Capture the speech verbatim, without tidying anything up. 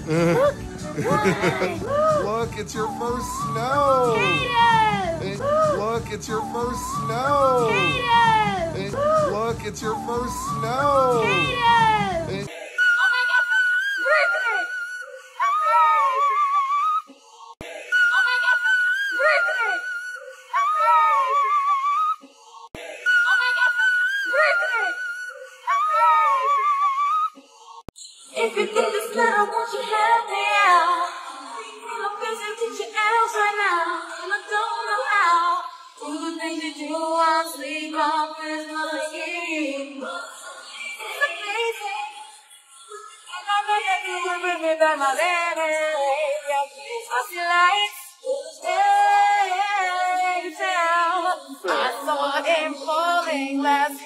Look! Look, it's your first snow! Hey, look, it's your first snow! Hey, look, it's your first snow! Hey. Oh my God, birthday! Oh my God, birthday! Oh my God, birthday! If you think this little, won't you help me out? I'm busy teaching else right now, and I don't know how. Do the things you do while sleep on Christmas Eve. It's amazing. And I know that you will bring me back my baby. I see lights. Hey, tell. I saw him falling last